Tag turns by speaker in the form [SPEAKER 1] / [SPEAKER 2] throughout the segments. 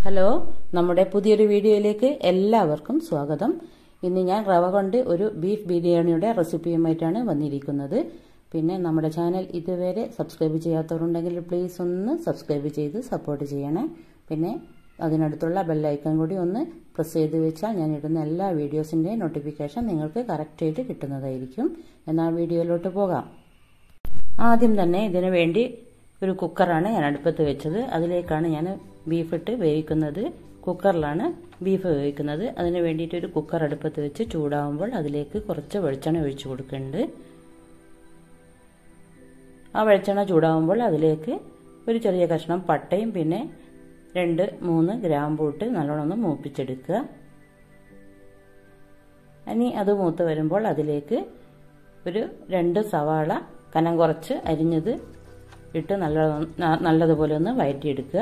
[SPEAKER 1] Hello, നമ്മുടെ പുതിയൊരു വീഡിയോയിലേക്ക് എല്ലാവർക്കും സ്വാഗതം. ഇന്ന് ഞാൻ റവ കൊണ്ട് ഒരു ബീഫ് ബിരിയാണിയുടെ റെസിപ്പിയുമായിട്ടാണ് വന്നിരിക്കുന്നത്. പിന്നെ നമ്മുടെ ചാനൽ ഇതുവരെ സബ്സ്ക്രൈബ് ചെയ്യാത്തവരുണ്ടെങ്കിൽ പ്ലീസ് ഒന്ന് സബ്സ്ക്രൈബ് ചെയ്ത് സപ്പോർട്ട് ചെയ്യണേ. പിന്നെ അതിനടുത്തുള്ള ബെല്ലൈക്കൺ കൂടി ഒന്ന് പ്രസ് ചെയ്ത് വെച്ചാൽ ഞാൻ ഇടുന്ന എല്ലാ വീഡിയോസിൻ്റെയും നോട്ടിഫിക്കേഷൻ നിങ്ങൾക്ക് കറക്റ്റായിട്ട് കിട്ടുന്നതായിരിക്കും. എന്നാൽ വീഡിയോയിലോട്ട് പോകാം. ആദ്യം തന്നെ ഇതിനു വേണ്ടി ഒരു കുക്കറാണ് ഞാൻ അടുപ്പത്ത് വെച്ചത്. അതിലേക്കാണ് ഞാൻ ബീഫ് ഇട്ട് വേവിക്കുന്നത്. കുക്കറിലാണ് ബീഫ് വേവിക്കുന്നത്. അതിന് വേണ്ടിയിട്ട് ഒരു കുക്കർ അടുപ്പത്ത് വെച്ച് ചൂടാകുമ്പോൾ അതിലേക്ക് കുറച്ച് വെളിച്ചെണ്ണ ഒഴിച്ചു കൊടുക്കുന്നുണ്ട്. ആ വെളിച്ചെണ്ണ ചൂടാകുമ്പോൾ അതിലേക്ക് ഒരു ചെറിയ കഷ്ണം പട്ടയും പിന്നെ 2-3 ഗ്രാമ്പൂ ഇട്ട് നല്ലോണം മൂപ്പിച്ചെടുക്കുക. ഇനി അത് മൂത്ത് വരുമ്പോൾ അതിലേക്ക് ഒരു 2 സവാള കനം കുറച്ച് അരിഞ്ഞത് ഇട്ട് നല്ലതുപോലെ ഒന്ന് വഴറ്റിയെടുക്കുക.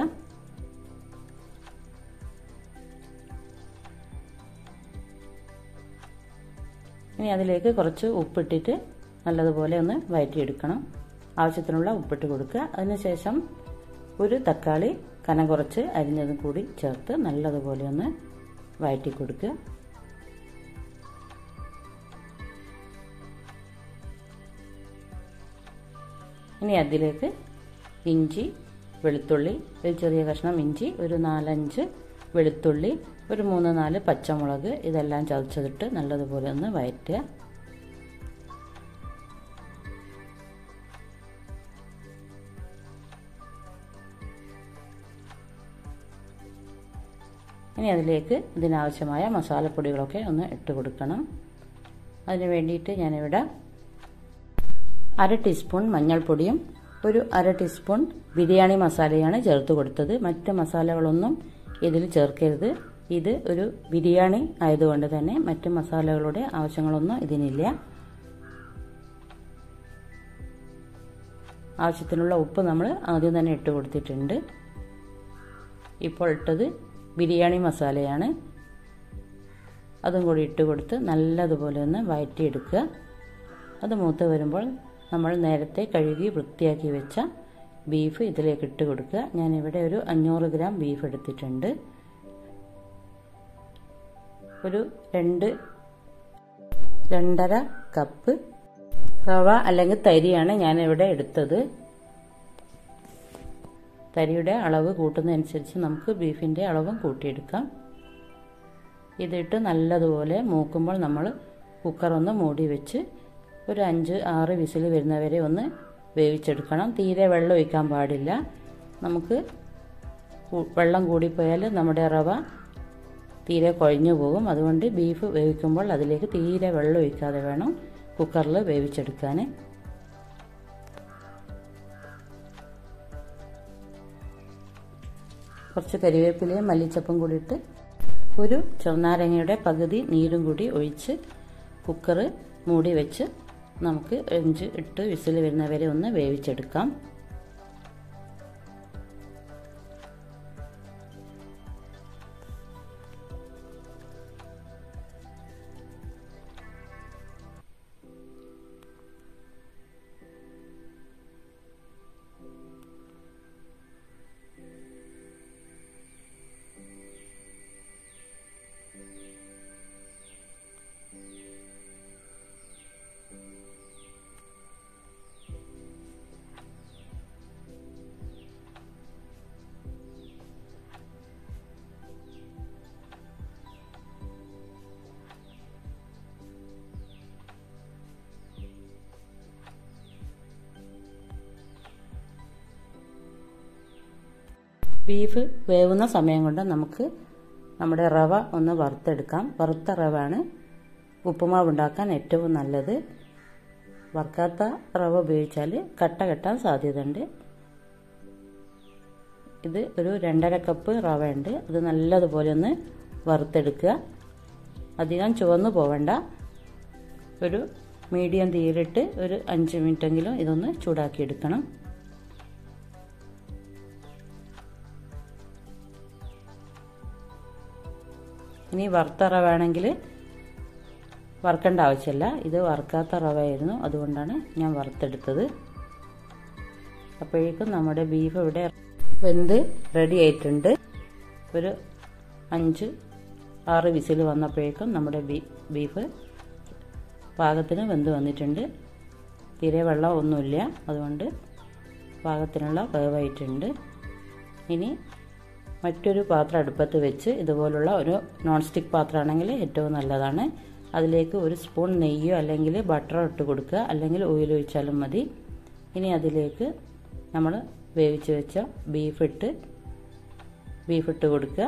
[SPEAKER 1] ഇനി അതിലേക്ക് കുറച്ച് ഉപ്പിട്ടിട്ട് നല്ലതുപോലെ ഒന്ന് വഴറ്റിയെടുക്കണം. ആവശ്യത്തിനുള്ള ഉപ്പിട്ട് കൊടുക്കുക. അതിനുശേഷം ഒരു തക്കാളി കനം കുറച്ച് അരിഞ്ഞതും കൂടി ചേർത്ത് നല്ലതുപോലെ ഒന്ന് വഴറ്റി കൊടുക്കുക. ഇനി അതിലേക്ക് ഇഞ്ചി, വെളുത്തുള്ളി, ഒരു ചെറിയ കഷ്ണം ഇഞ്ചി, ഒരു 4-5 വെളുത്തുള്ളി, ഒരു 3-4 പച്ചമുളക് ഇതെല്ലാം ചതച്ചതിട്ട് നല്ലതുപോലെ ഒന്ന് വഴറ്റുക. ഇനി അതിലേക്ക് ഇതിനാവശ്യമായ മസാലപ്പൊടികളൊക്കെ ഒന്ന് ഇട്ട് കൊടുക്കണം. അതിന് വേണ്ടിയിട്ട് ഞാനിവിടെ 1/2 ടീസ്പൂൺ മഞ്ഞൾപ്പൊടിയും ഒരു 1/2 ടീസ്പൂൺ ബിരിയാണി മസാലയാണ് ചേർത്ത് കൊടുത്തത്. മറ്റ് മസാലകളൊന്നും ഇതിൽ ചേർക്കരുത്. ഇത് ഒരു ബിരിയാണി ആയതുകൊണ്ട് തന്നെ മറ്റ് മസാലകളുടെ ആവശ്യങ്ങളൊന്നും ഇതിനില്ല. ആവശ്യത്തിനുള്ള ഉപ്പ് നമ്മൾ ആദ്യം തന്നെ ഇട്ട് കൊടുത്തിട്ടുണ്ട്. ഇപ്പോൾ ഇട്ടത് ബിരിയാണി മസാലയാണ്. അതും കൂടി ഇട്ട് കൊടുത്ത് നല്ലതുപോലെ ഒന്ന് വഴറ്റിയെടുക്കുക. അത് മൂത്ത് വരുമ്പോൾ നമ്മൾ നേരത്തെ കഴുകി വൃത്തിയാക്കി വെച്ച ബീഫ് ഇതിലേക്ക് ഇട്ട് കൊടുക്കുക. ഞാനിവിടെ ഒരു 500 ഗ്രാം ബീഫ് എടുത്തിട്ടുണ്ട്. ഒരു 2-2.5 കപ്പ് റവ അല്ലെങ്കിൽ തരിയാണ് ഞാനിവിടെ എടുത്തത്. തരിയുടെ അളവ് കൂട്ടുന്നതനുസരിച്ച് നമുക്ക് ബീഫിൻ്റെ അളവും കൂട്ടിയെടുക്കാം. ഇതിട്ട് നല്ലതുപോലെ മൂക്കുമ്പോൾ നമ്മൾ കുക്കറൊന്ന് മൂടി വെച്ച് ഒരു 5-6 വിസിൽ വരുന്നവരെ ഒന്ന് വേവിച്ചെടുക്കണം. തീരെ വെള്ളം ഒഴിക്കാൻ പാടില്ല. നമുക്ക് വെള്ളം കൂടിപ്പോയാൽ നമ്മുടെ റവ തീരെ കുഴഞ്ഞു പോകും. അതുകൊണ്ട് ബീഫ് വേവിക്കുമ്പോൾ അതിലേക്ക് തീരെ വെള്ളം ഒഴിക്കാതെ വേണം കുക്കറിൽ വേവിച്ചെടുക്കാൻ. കുറച്ച് കരിവേപ്പിലയും മല്ലിച്ചപ്പും കൂടി ഇട്ട് ഒരു ചെറുനാരങ്ങയുടെ പകുതി നീരും കൂടി ഒഴിച്ച് കുക്കർ മൂടി വെച്ച് നമുക്ക് 5-8 വിസിൽ വരുന്നവരെ ഒന്ന് വേവിച്ചെടുക്കാം. ബീഫ് വേവുന്ന സമയം കൊണ്ട് നമുക്ക് നമ്മുടെ റവ ഒന്ന് വറുത്തെടുക്കാം. വറുത്ത റവയാണ് ഉപ്പുമാവ് ഉണ്ടാക്കാൻ ഏറ്റവും നല്ലത്. വറുക്കാത്ത റവ ഉപയോഗിച്ചാൽ കട്ട കെട്ടാൻ സാധ്യതയുണ്ട്. ഇത് ഒരു 2.5 കപ്പ് റവ ഉണ്ട്. അത് നല്ലതുപോലെ ഒന്ന് വറുത്തെടുക്കുക. അധികം ചുവന്നു പോവേണ്ട. ഒരു മീഡിയം തീയിലിട്ട് ഒരു 5 മിനിറ്റെങ്കിലും ഇതൊന്ന് ചൂടാക്കിയെടുക്കണം. ഇനി വറുത്ത റവ ആണെങ്കിൽ വറുക്കേണ്ട ആവശ്യമില്ല. ഇത് വറുക്കാത്ത റവയായിരുന്നു, അതുകൊണ്ടാണ് ഞാൻ വറുത്തെടുത്തത്. അപ്പോഴേക്കും നമ്മുടെ ബീഫ് ഇവിടെ വെന്ത് റെഡി ആയിട്ടുണ്ട്. ഒരു 5-6 വിസിൽ വന്നപ്പോഴേക്കും നമ്മുടെ ബീഫ് പാകത്തിന് വെന്ത് വന്നിട്ടുണ്ട്. തീരെ വെള്ളം ഒന്നുമില്ല, അതുകൊണ്ട് പാകത്തിനുള്ള വേവായിട്ടുണ്ട്. ഇനി മറ്റൊരു പാത്രം അടുപ്പത്ത് വെച്ച് ഇതുപോലുള്ള ഒരു നോൺ സ്റ്റിക്ക് പാത്രമാണെങ്കിൽ ഏറ്റവും നല്ലതാണ്. അതിലേക്ക് ഒരു സ്പൂൺ നെയ്യോ അല്ലെങ്കിൽ ബട്ടറോ ഇട്ട് കൊടുക്കുക, അല്ലെങ്കിൽ ഓയിൽ ഒഴിച്ചാലും മതി. ഇനി അതിലേക്ക് നമ്മൾ വേവിച്ച് വെച്ച ബീഫ് ഇട്ട് കൊടുക്കുക.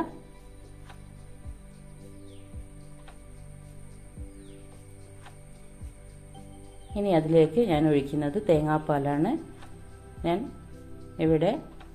[SPEAKER 1] ഇനി അതിലേക്ക് ഞാൻ ഒഴിക്കുന്നത് തേങ്ങാപ്പാലാണ്. ഞാൻ ഇവിടെ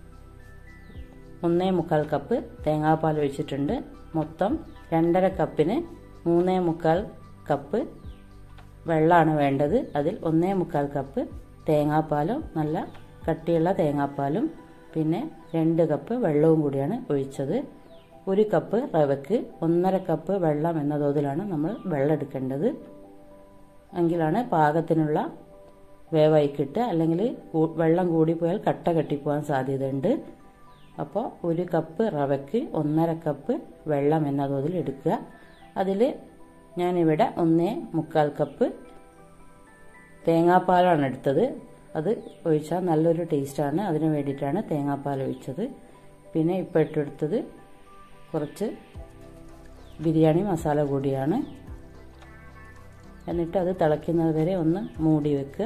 [SPEAKER 1] 1.25 കപ്പ് തേങ്ങാപ്പാൽ ഒഴിച്ചിട്ടുണ്ട്. മൊത്തം 2.5 കപ്പിന് 3.25 കപ്പ് വെള്ളമാണ് വേണ്ടത്. അതിൽ 1.25 കപ്പ് തേങ്ങാപ്പാലും നല്ല കട്ടിയുള്ള തേങ്ങാപ്പാലും പിന്നെ 2 കപ്പ് വെള്ളവും കൂടിയാണ് ഒഴിച്ചത്. 1 കപ്പ് റവയ്ക്ക് 1.5 കപ്പ് വെള്ളം എന്ന തോതിലാണ് നമ്മൾ വെള്ളം എടുക്കേണ്ടത്. എങ്കിലാണ് പാകത്തിനുള്ള വേവായി കിട്ടുക. അല്ലെങ്കിൽ വെള്ളം കൂടിപ്പോയാൽ കട്ട കെട്ടിപ്പോകാൻ സാധ്യതയുണ്ട്. അപ്പോൾ 1 കപ്പ് റവയ്ക്ക് 1.5 കപ്പ് വെള്ളം എന്ന തോതിൽ എടുക്കുക. അതിൽ ഞാനിവിടെ 1.25 കപ്പ് തേങ്ങാപ്പാലാണ് എടുത്തത്. അത് ഒഴിച്ചാൽ നല്ലൊരു ടേസ്റ്റാണ്, അതിന് വേണ്ടിയിട്ടാണ് തേങ്ങാപ്പാൽ ഒഴിച്ചത്. പിന്നെ ഇപ്പോൾ ഇട്ടെടുത്തത് കുറച്ച് ബിരിയാണി മസാല കൂടിയാണ്. എന്നിട്ട് അത് തിളയ്ക്കുന്നത് വരെ ഒന്ന് മൂടി വെക്കുക.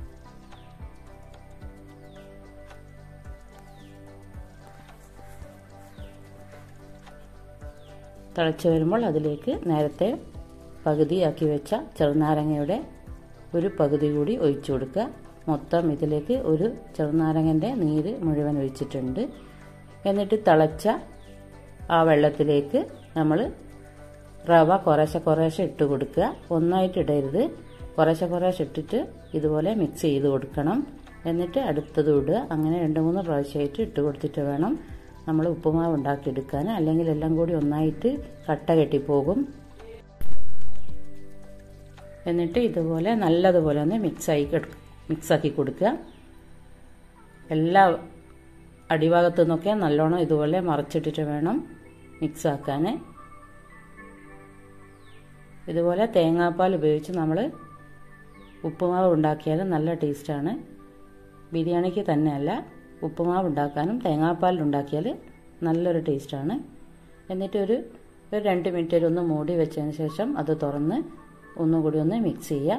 [SPEAKER 1] തിളച്ച് വരുമ്പോൾ അതിലേക്ക് നേരത്തെ പകുതിയാക്കി വെച്ച ചെറുനാരങ്ങയുടെ ഒരു പകുതി കൂടി ഒഴിച്ചു കൊടുക്കുക. മൊത്തം ഇതിലേക്ക് ഒരു ചെറുനാരങ്ങൻ്റെ നീര് മുഴുവൻ ഒഴിച്ചിട്ടുണ്ട്. എന്നിട്ട് തിളച്ച ആ വെള്ളത്തിലേക്ക് നമ്മൾ റവ കുറേശ്ശെ ഇട്ട് കൊടുക്കുക. ഒന്നായിട്ട് ഇടരുത്, കുറേശ്ശെ ഇട്ടിട്ട് ഇതുപോലെ മിക്സ് ചെയ്ത് കൊടുക്കണം. എന്നിട്ട് അടുത്തത് ഇടുക. അങ്ങനെ 2-3 പ്രാവശ്യമായിട്ട് ഇട്ട് കൊടുത്തിട്ട് വേണം നമ്മൾ ഉപ്പുമാവ് ഉണ്ടാക്കിയെടുക്കാൻ. അല്ലെങ്കിൽ എല്ലാം കൂടി ഒന്നായിട്ട് കട്ട കെട്ടിപ്പോകും. എന്നിട്ട് ഇതുപോലെ നല്ലതുപോലെ ഒന്ന് മിക്സാക്കി കൊടുക്കുക. എല്ലാ അടിഭാഗത്തു നിന്നൊക്കെ നല്ലോണം ഇതുപോലെ മറച്ചിട്ടിട്ട് വേണം മിക്സാക്കാൻ. ഇതുപോലെ തേങ്ങാപ്പാൽ ഉപയോഗിച്ച് നമ്മൾ ഉപ്പുമാവ് ഉണ്ടാക്കിയാൽ നല്ല ടേസ്റ്റാണ്. ബിരിയാണിക്ക് തന്നെയല്ല, ഉപ്പുമാവ് ഉണ്ടാക്കാനും തേങ്ങാപ്പാൽ ഉണ്ടാക്കിയാൽ നല്ലൊരു ടേസ്റ്റാണ്. എന്നിട്ട് ഒരു 2 മിനിറ്റ് ഒന്ന് മൂടി വെച്ചതിന് ശേഷം അത് തുറന്ന് ഒന്നുകൂടി ഒന്ന് മിക്സ് ചെയ്യുക.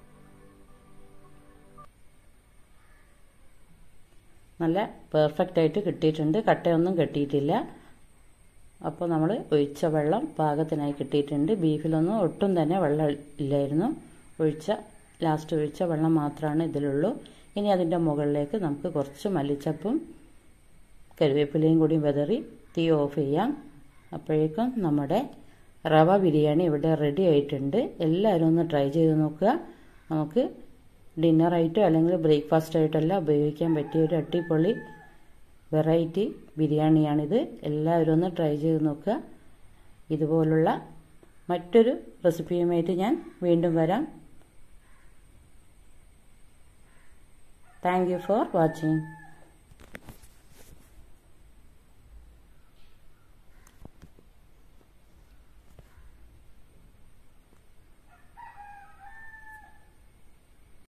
[SPEAKER 1] നല്ല പെർഫെക്റ്റ് ആയിട്ട് കിട്ടിയിട്ടുണ്ട്, കട്ടയൊന്നും കെട്ടിയിട്ടില്ല. അപ്പോൾ നമ്മൾ ഒഴിച്ച വെള്ളം പാകത്തിനായി കിട്ടിയിട്ടുണ്ട്. ബീഫിലൊന്നും ഒട്ടും തന്നെ വെള്ളം ഇല്ലായിരുന്നു. ലാസ്റ്റ് ഒഴിച്ച വെള്ളം മാത്രമാണ് ഇതിലുള്ളൂ. ഇനി അതിൻ്റെ മുകളിലേക്ക് നമുക്ക് കുറച്ച് മല്ലിച്ചപ്പും കറിവേപ്പിലയും കൂടി വിതറി തീ ഓഫ് ചെയ്യാം. അപ്പോഴേക്കും നമ്മുടെ റവ ബിരിയാണി ഇവിടെ റെഡി ആയിട്ടുണ്ട്. എല്ലാവരും ഒന്ന് ട്രൈ ചെയ്ത് നോക്കുക. നമുക്ക് ഡിന്നറായിട്ടോ അല്ലെങ്കിൽ ബ്രേക്ക്ഫാസ്റ്റ് ആയിട്ടല്ല ഉപയോഗിക്കാൻ പറ്റിയ ഒരു അടിപൊളി വെറൈറ്റി ബിരിയാണിയാണിത്. എല്ലാവരും ഒന്ന് ട്രൈ ചെയ്ത് നോക്കുക. ഇതുപോലുള്ള മറ്റൊരു റെസിപ്പിയുമായിട്ട് ഞാൻ വീണ്ടും വരാം. Thank you for watching.